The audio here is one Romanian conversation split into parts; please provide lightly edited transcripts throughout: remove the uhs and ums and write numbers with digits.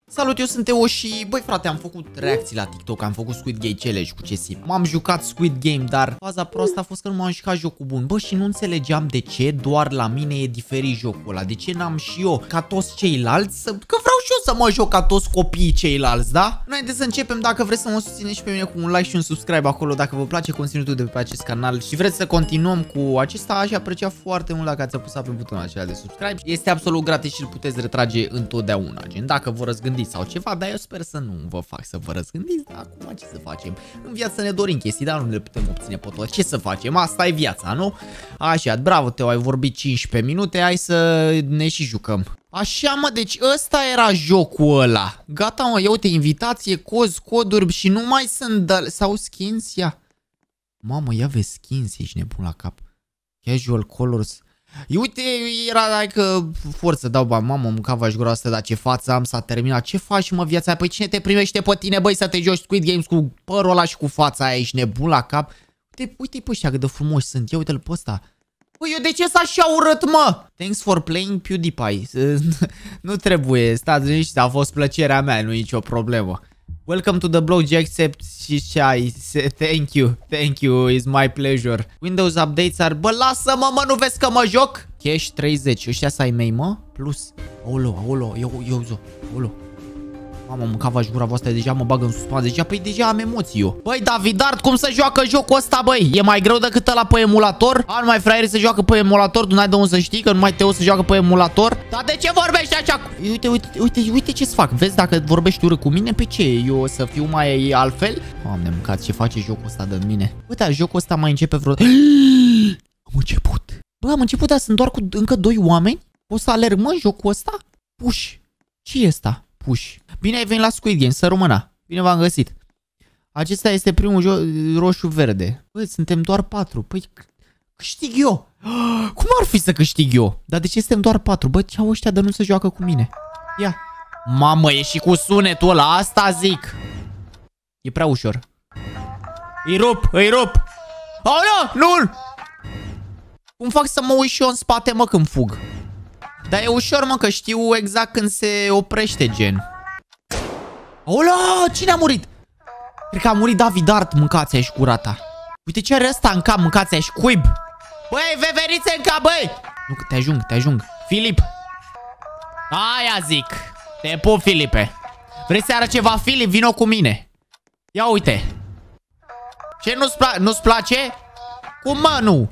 Salut, eu sunt Teo și, băi frate, am făcut reacții la TikTok, am făcut Squid Game Challenge cu CSIM. M-am jucat Squid Game, dar faza proastă a fost că nu m-am jucat jocul bun. Bă, și nu înțelegeam de ce doar la mine e diferit jocul ăla. De ce n-am și eu, ca toți ceilalți, că vreau și eu să mă joc ca toți copiii ceilalți, da? Înainte să începem, dacă vreți să mă susțineți și pe mine cu un like și un subscribe acolo, dacă vă place conținutul de pe acest canal și vreți să continuăm cu acesta, aș aprecia foarte mult dacă ați apăsat pe butonul acela de subscribe. Este absolut gratis și îl puteți retrage întotdeauna, gen dacă vă răzgândiți sau ceva, dar eu sper să nu vă fac să vă răzgândiți, dar acum ce să facem? În viață ne dorim chestii, dar nu le putem obține pe toate. Ce să facem? Asta e viața, nu? Așa, bravo Teo, ai vorbit 15 minute, hai să ne și jucăm. Așa mă, deci ăsta era jocul ăla. Gata mă, ia uite, invitație, cozi, coduri și nu mai sunt sau skins, ia. Mamă, ia vezi skins, ești nebun la cap. Casual colors. Uite, era like forță, dau bani, mamă, mâncava și gura asta, dar ce față am, s-a terminat. Ce faci, mă, viața aia? Păi cine te primește pe tine, băi, să te joci Squid Games cu părul ăla și cu fața aia, ești nebun la cap? Uite-i pe ăștia cât de frumoși sunt, ia uite-l pe ăsta. Păi eu de ce s-a așa urât, mă? Thanks for playing PewDiePie. Nu trebuie, stați liniștiți, a fost plăcerea mea, nu e nicio problemă. Welcome to the blog, accept și thank you, it's my pleasure. Windows updates are... Bă, lasă-mă, mă, nu vezi că mă joc? Cash 30, ăștia să ai mei, mă? Plus, aolo, eu, mamă, mâncava și gura voastră, deja mă bag în suspans, deja am emoții eu. Băi, David Art, cum să joacă jocul ăsta, băi? E mai greu decât ăla pe emulator? Numai fraierii se joacă pe emulator, tu n-ai de unde să știi că numai Teo se joacă pe emulator? Dar de ce vorbești așa? Uite ce-ți fac, vezi, dacă vorbești urât cu mine, pe ce? Eu o să fiu mai altfel? Doamne, mâncați, ce face jocul ăsta de mine? Uite, jocul ăsta mai începe vreo... Am început. Bă, am început, dar sunt doar cu încă 2 oameni? O să alerg, mă, jocul ăsta? Push. Ce e ăsta? Push. Bine ai venit la Squid Game, să rămână. Bine v-am găsit. Acesta este primul joc roșu-verde. Băi, suntem doar 4. Păi, câștig eu. Cum ar fi să câștig eu? Dar de ce suntem doar 4? Bă, ce-au ăștia de nu se joacă cu mine? Ia. Mamă, e și cu sunetul ăla, asta zic. E prea ușor. Îi rup. Oh, nu! Cum fac să mă uit și eu în spate, mă, când fug? Dar e ușor, mă, că știu exact când se oprește, gen. Ola, cine a murit? Cred că a murit David Art, mâncați-a și curata. Uite ce are ăsta în cap, mâncați-a și cuib. Băi, veverițe în cap, băi! Nu, că te ajung. Filip. Aia zic. Te pup, Filipe. Vrei să arăt ceva, Filip? Vino cu mine. Ia uite. Ce, nu-ți place? Cum, mă, nu?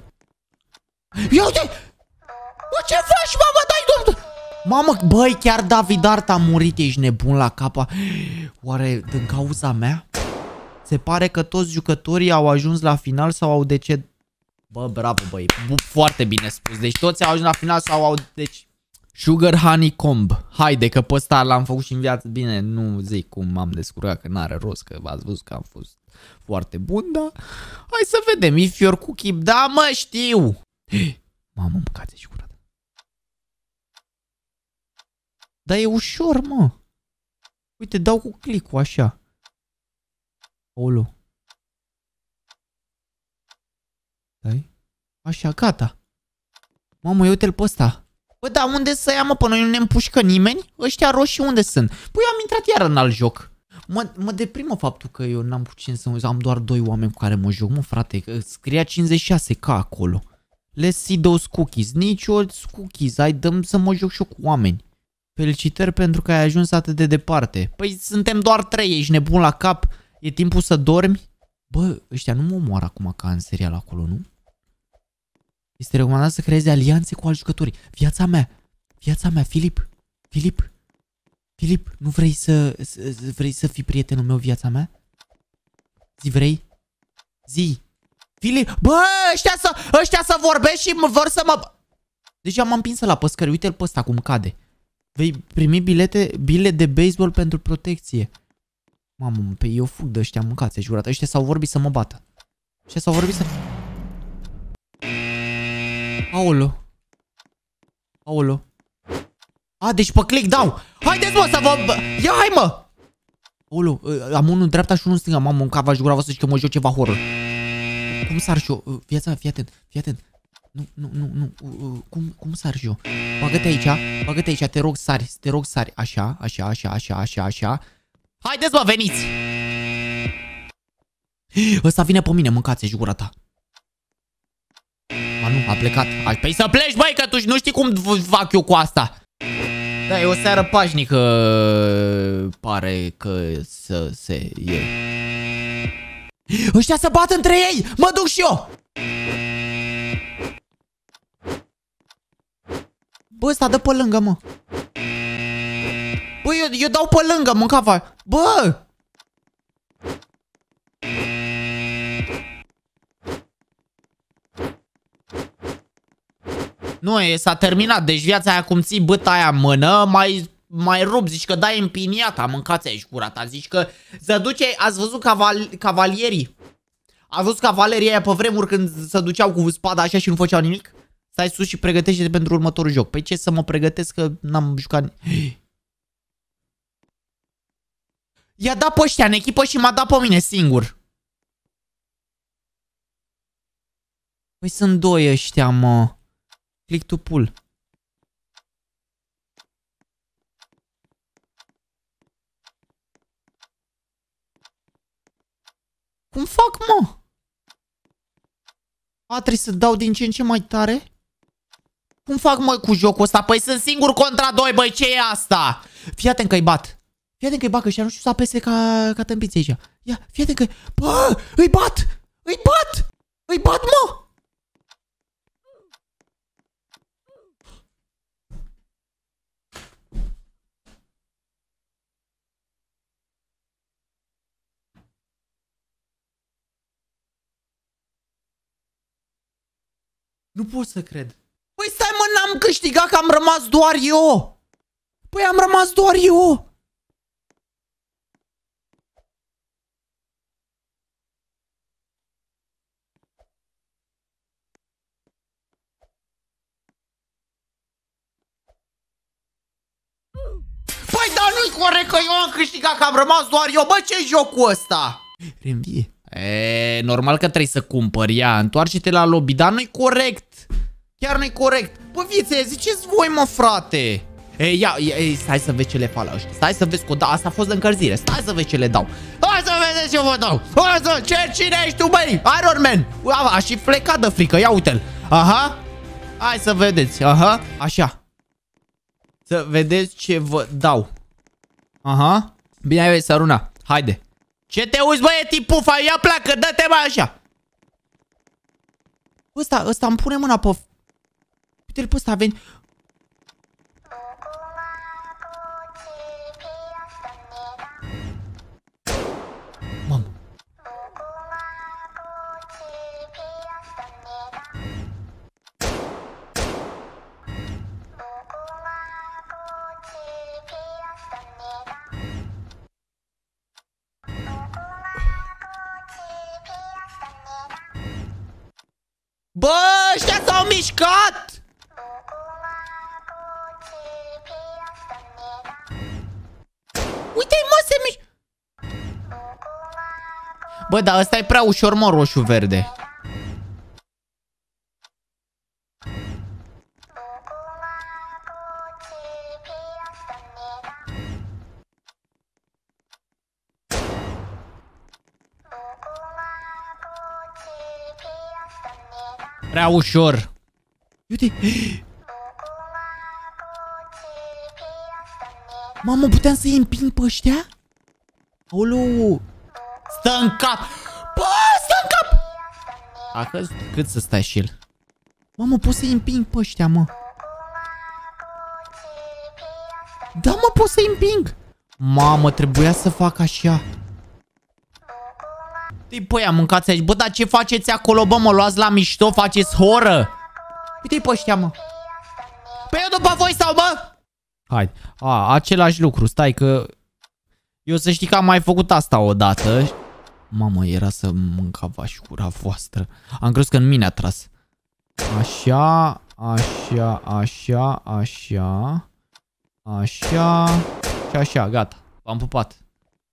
Ia uite! Bă, ce faci, mamă, dai, domnule? Mamă, băi, chiar David Art a murit, ești nebun la capa. Oare din cauza mea? Se pare că toți jucătorii au ajuns la final sau au decedat. Bă, bravo, băi, foarte bine spus. Deci toți au ajuns la final sau au... Deci... Sugar Honeycomb. Haide, că pe ăsta l-am făcut și în viață. Bine, nu zic cum m-am descurcat, că n-are rost, că v-ați văzut că am fost foarte bun, dar... Hai să vedem, if your cookie... Da, mă, știu! Mamă, mâncați și curat. Dar e ușor, mă. Uite, dau cu click-ul așa. Olo. Stai. Așa, gata. Mamă, uite-l pe ăsta. Bă, dar unde să ia, mă? Până noi nu ne împușcă nimeni? Ăștia roșii unde sunt? Păi eu am intrat iar în alt joc. Mă deprimă faptul că eu n-am putut să am doar 2 oameni cu care mă joc, mă, frate. Scria 56k acolo. Let's see those cookies. Nici o cookies. Hai, dăm să mă joc și eu cu oameni. Felicitări pentru că ai ajuns atât de departe. Păi suntem doar 3, ești nebun la cap. E timpul să dormi? Bă, ăștia nu mă omoară acum ca în serial acolo, nu? Este recomandat să creezi alianțe cu alți jucători. Viața mea, Filip, nu vrei să fii prietenul meu, viața mea? Vrei? Zi. Filip, bă, ăștia să vorbesc și vor să mă... Deja m-am împins la păscări, uite-l pe ăsta cum cade. Vei primi bile de baseball pentru protecție. Mamă, pe eu fug de ăștia, mâncați, jurat. Ăștia s-au vorbit să mă bată. Ăștia s-au vorbit să... Aolo. A, deci pe click dau. Haideți, mă, să vă... Ia, hai, mă! Aolo, am unul în dreapta și unul în stânga. Mamă, mâncava și gura voastră și că mă joc ceva horror. Cum sar și eu? Fii atent. Nu. Cum sar eu? Bagă-te aici, te rog sari. Așa. Haideți, bă, veniți! Ăsta vine pe mine, mâncați-și gura ta. A, nu, a plecat. Păi să pleci, băi, că tu nu știi cum fac eu cu asta. Da, e o seară pașnică, pare că să se iei. Ăștia se bat între ei! Mă duc și eu! Bă, ăsta dă pe lângă, mă. Bă, eu dau pe lângă, mâncava. Bă! Nu, s-a terminat. Deci viața aia cum ții băta aia în mână, mai rup. Zici că dai împiniata, mâncați aici gura ta. Zici că se duce, ați văzut cavalierii? Ați văzut cavalerii aia pe vremuri când se duceau cu spada așa și nu făceau nimic? Stai sus și pregătește-te pentru următorul joc. Păi ce să mă pregătesc că n-am jucat... I-a dat pe ăștia în echipă și m-a dat pe mine singur. Păi sunt doi ăștia, mă. Click to pull. Cum fac, mă? A, trebuie să dau din ce în ce mai tare? Cum fac, mă, cu jocul ăsta? Păi sunt singur contra doi, băi, ce e asta? Fii atent că-i bat. Fii atent că-i bat, că ăștia nu știu să apese ca tâmpiți aici. Ia, fii atent că... Bă, îi bat! Îi bat! Îi bat, mă! Nu pot să cred. Păi stai, mă, n-am câștigat, că am rămas doar eu. Păi am rămas doar eu. Păi dar nu-i corect că eu am câștigat, că am rămas doar eu. Bă, ce jocul ăsta? Reînvie. Normal că trebuie să cumpări. Ia, întoarce-te la lobby, dar nu-i corect. Chiar nu-i corect. Bă, viețe, ziceți voi, mă, frate. Ia, stai să vezi ce le fac la ăștia. Stai să vezi că da, asta a fost de încălzire. Stai să vezi ce le dau. Hai să vedeți ce vă dau. Hai să, cine ești tu, băi? Iron Man. A și plecat de frică, ia uite-l. Aha. Hai să vedeți, aha, așa. Să vedeți ce vă dau. Aha. Bine ai venit, Săruna. Haide. Ce te uiți, băie, tipufa? Ia pleacă, dă-te mai așa. Ăsta îmi pune mâna pe... Uite-l pe ăsta, a venit... Mamă. Bă, ăștia s-au mișcat! Uite-i, mă, se mișcă! Bă, dar ăsta e prea ușor, mă, roșu-verde. Prea ușor. Uite. Mamă, puteam să-i împing pe ăștia? Aoleu. Stă în cap. Bă, stă în cap. Acă, cât să stai și el? Mamă, pot să-i împing pe ăștia, mă. Da, mă, pot să-i împing. Mamă, trebuia să fac așa. Păi, am mâncat aici. Bă, dar ce faceți acolo, bă? Mă luați la mișto? Faceți horă? Uite-i pe ăștia, mă. Păi eu după voi sau, bă? Hai. Același lucru. Stai că... Eu să știi că am mai făcut asta odată. Mamă, era să mâncava și gura voastră. Am crezut că în mine a tras. Așa, așa, așa, așa. Așa. Și așa, gata. V-am pupat.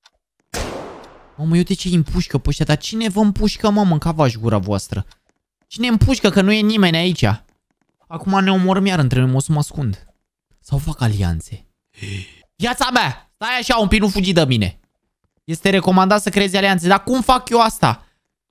Mamă, uite ce îi împușcă pe ăștia, dar cine vă împușcă, mă, mâncava-și gura voastră? Cine împușcă că nu e nimeni aici? Acum ne omorâm iar între noi, o să mă ascund. Sau fac alianțe. Viața mea! Stai așa un pic, nu fugi de mine. Este recomandat să creezi alianțe. Dar cum fac eu asta?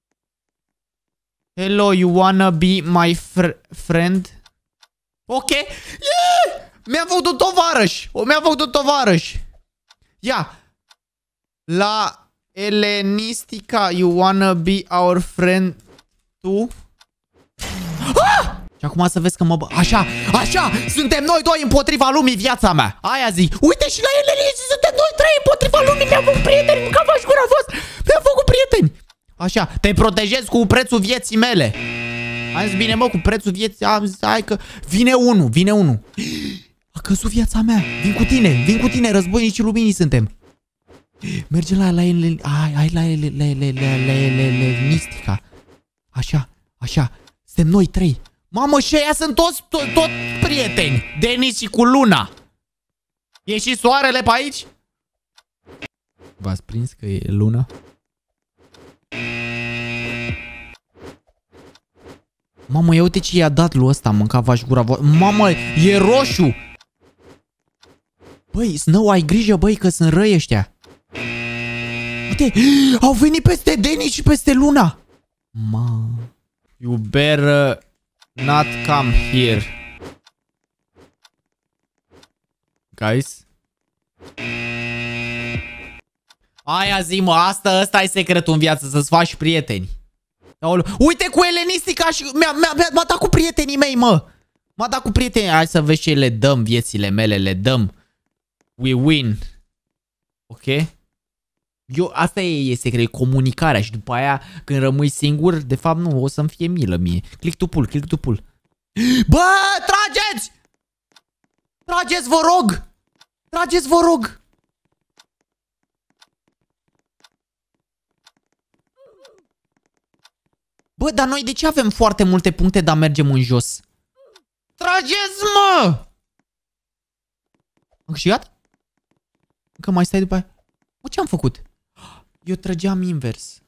Hello, you wanna be my friend? Ok. Yeah! Mi-a făcut un tovarăș. Mi-a făcut un tovarăș. Ia. La Elenistica, you wanna be our friend too? Ah! Și acum să vezi că mă... Așa, așa, suntem noi doi împotriva lumii, viața mea. Aia zic. Uite și la Elenisti suntem noi trei împotriva lumii. Mi-am făcut prieteni, ca faci gura fost. Mi-am făcut prieteni. Așa, te protejez cu prețul vieții mele. Am zis bine, mă, cu prețul vieții. Am zis, hai că... Vine unul. A căzut viața mea. Vin cu tine, războinicii luminii suntem. Merge la Elenistica. Așa. Suntem noi trei. Mamă, și ăia sunt toți prieteni. Denis și cu Luna. E și soarele pe aici? V-ați prins că e Luna? Mamă, ia uite ce i-a dat lui ăsta, mâncava-și gura. Mamă, e roșu. Băi, Snow, ai grijă, băi, că sunt răi ăștia. Uite, au venit peste Denis și peste Luna. You better not come here. Guys. Aia zi, mă, ăsta e secretul în viață, să-ți faci prieteni. Uite cu Elenistica și m-a dat cu prietenii mei, mă. M-a dat cu prietenii. Hai să vezi ce le dăm, viețile mele, le dăm. We win. Ok? Asta e secret, comunicarea. Și după aia, când rămâi singur, de fapt nu, o să-mi fie milă mie. Click to pull. Bă, trageți! Trageți, vă rog! Bă, dar noi de ce avem foarte multe puncte, dar mergem în jos? Trageți, mă! Am câștigat? Încă mai stai după aia. Bă, ce am făcut? Eu trăgeam invers.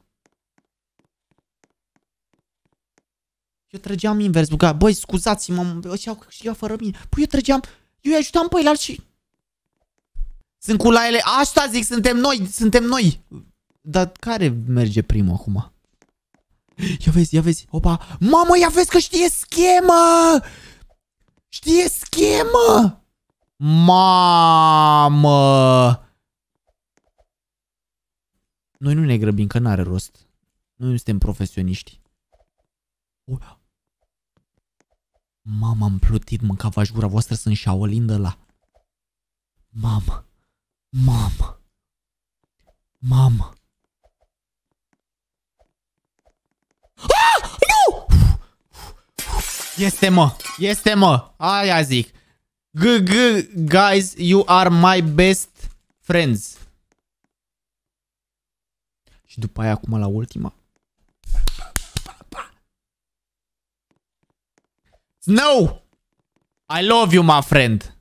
Băi, scuzați-mă, ăștia au câștigat fără mine. Păi eu îi ajutam pe ăilalți și... Sunt cu la ele. Asta zic, suntem noi. Dar care merge primul acum? Ia vezi. Opa. Mamă, ia vezi că știe schemă! Mamă! Noi nu ne grăbim, că n-are rost. Noi nu suntem profesioniști. Mama, am plutit, mâncava-și gura voastră, sunt Shaolin de ăla. Mamă. Ah! Nu! Este, mă. Aia zic. Guys, you are my best friends. Și după aia, acum la ultima. Snow! I love you, my friend.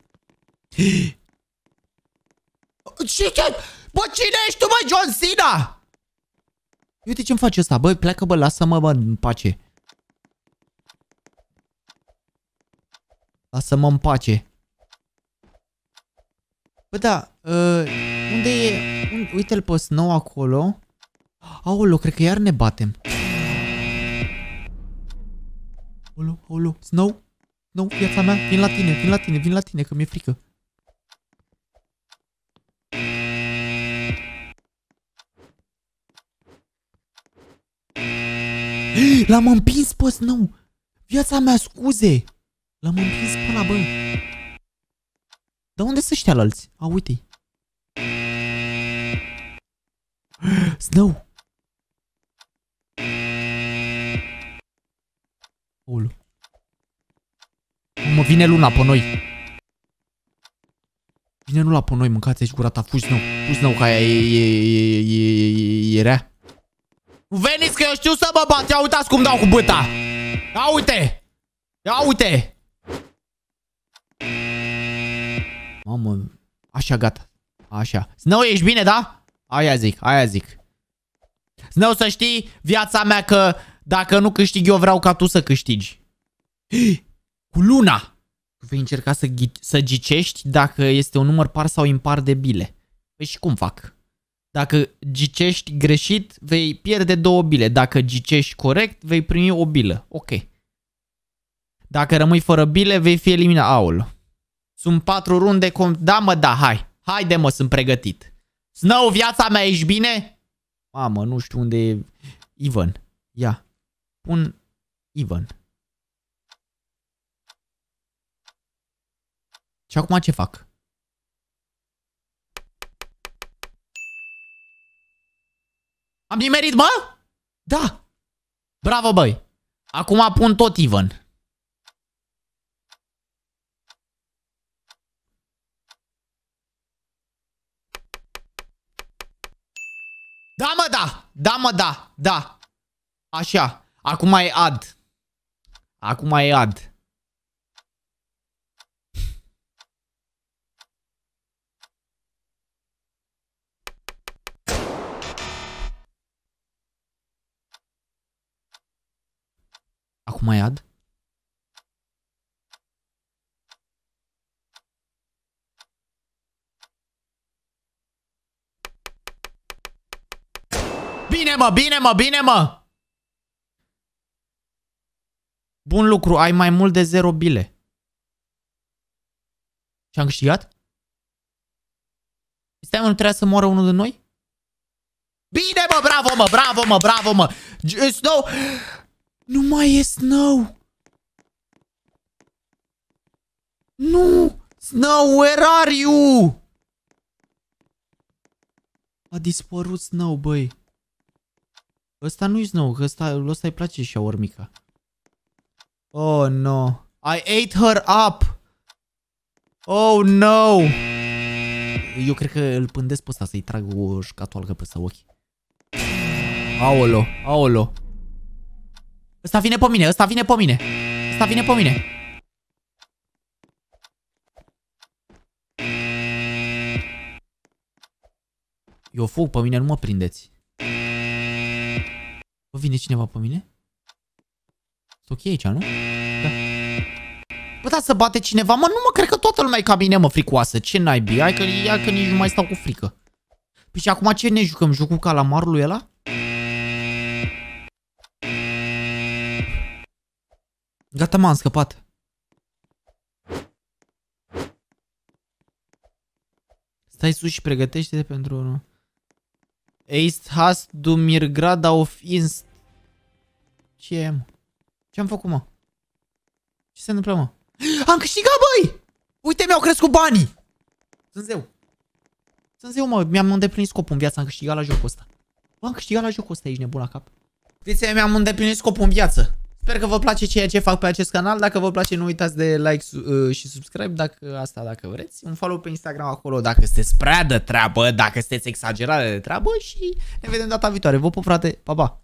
Bă, cine ești tu, bă, John Cena? Uite ce-mi face ăsta. Bă, pleacă, bă, lasă-mă, bă, în pace. Lasă-mă în pace. Bă, da, unde e? Uite-l pe Snow acolo. Aolo, cred că iar ne batem. Aolo, Snow, viața mea, vin la tine, că mi-e frică. L-am împins pe Snow. Viața mea, scuze. L-am împins pe ăla, bă. Dar unde sunt ăștia alți? A, uite-i. Snow. Ulu. Mă, vine Luna pe noi. Vine Luna pe noi, mâncați aici gura ta. Fugi, Snow, că aia e rea. Veniți că eu știu să mă bat. Ia uitați cum dau cu băta. Ia uite. Mamă. Așa, gata. Așa. Snow, ești bine, da? Aia zic. Snow, să știi, viața mea, că Dacă nu câștig eu, vreau ca tu să câștigi. Cu luna! Vei încerca să ghicești dacă este un număr par sau impar de bile. Păi și cum fac? Dacă ghicești greșit, vei pierde 2 bile. Dacă ghicești corect, vei primi o bilă. Ok. Dacă rămâi fără bile, vei fi eliminat. Aul. Sunt 4 runde. Da, mă, da, hai. Haide, mă, sunt pregătit. Snow, viața mea, ești bine? Mamă, nu știu unde e Ivan. Ia. Pun Ivan. Și acum ce fac? Am nimerit, mă? Da. Bravo, băi. Acum pun tot Ivan. Da, mă, da. Da, mă, da. Da. Așa. Acum e ad. Acum e ad. Acum e ad. Bine, mă, bine, mă, bine, mă. Bun lucru, ai mai mult de 0 bile. Și am câștigat? Stai, mă, nu trebuia să moară unul de noi? Bine, mă, bravo, mă, bravo, mă, bravo, mă. Snow. Nu mai e Snow. Nu. Snow, where are you? A dispărut Snow, băi. Ăsta nu-i Snow, că ăsta îi place și a ormica. Oh, no. I ate her up. Oh, no. Eu cred că îl pândesc pe ăsta să-i trag o șcatoalcă pe ochi. Aolo, aolo. Ăsta vine pe mine, ăsta vine pe mine. Ăsta vine pe mine. Eu fug pe mine, nu mă prindeți. Bă, vine cineva pe mine? E ok aici, nu? Da. Bă, da, să bate cineva? Mă, nu mă cred că toată lumea e ca mine, mă, fricoasă. Ce naibii? Hai că nici nu mai stau cu frică. Păi și acum ce ne jucăm? Jocul calamarului ăla? Gata, m-am scăpat. Stai sus și pregătește-te pentru... Eist hast du mir grad auf inst... Ce e, mă? Ce-am făcut, mă? Ce se întâmplă, mă? Am câștigat, băi! Uite, mi-au crescut banii! Sunt zeu. Sunt zeu, mă. Mi-am îndeplinit scopul în viață. Am câștigat la jocul ăsta. Bă, am câștigat la jocul ăsta. Ești nebun la cap. Uite, mi-am îndeplinit scopul în viață. Sper că vă place ceea ce fac pe acest canal. Dacă vă place, nu uitați de like și subscribe dacă vreți. Un follow pe Instagram acolo dacă sunteți prea de treabă, dacă sunteți exagerare de treabă și ne vedem data viitoare. Vă pup, frate. Pa, pa!